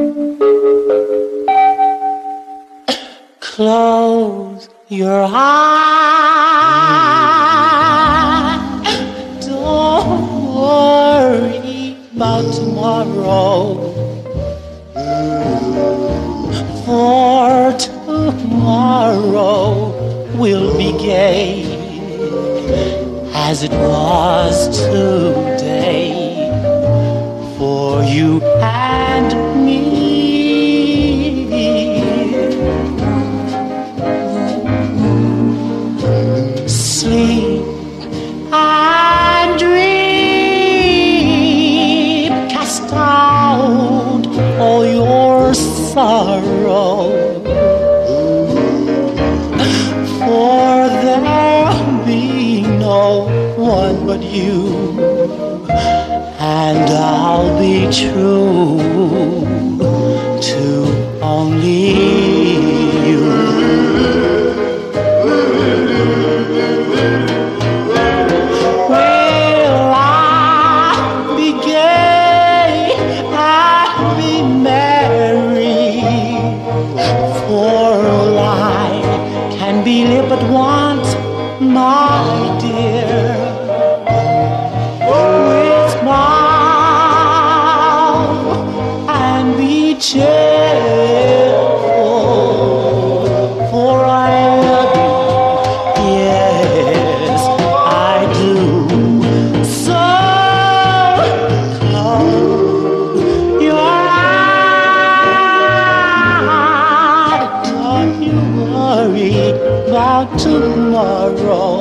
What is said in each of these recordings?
Close your eyes. Don't worry about tomorrow. For tomorrow will be gay as it was today for you and me. Sleep and dream, cast out all your sorrow, for there'll be no one but you, and I'll be true to only you. Will I be gay and be merry? For life can be lived but once, my dear. With smile and be cheerful, for I love you, yes, I do. So close your eyes, don't you worry about tomorrow.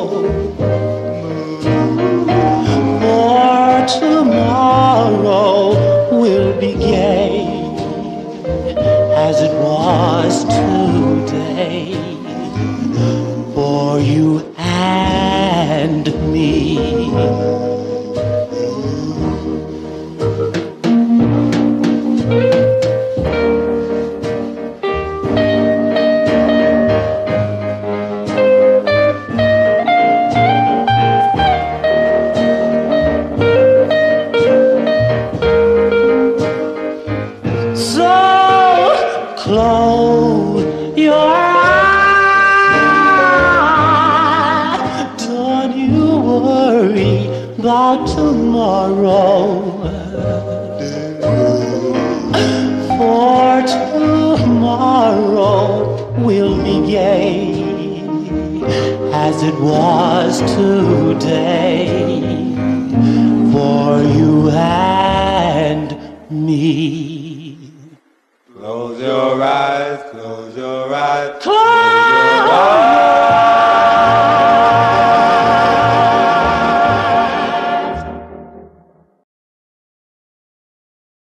For tomorrow will be gay as it was today for you and me. So close your eyes, don't you worry about tomorrow. For tomorrow will be gay as it was today for you and me. Close your eyes.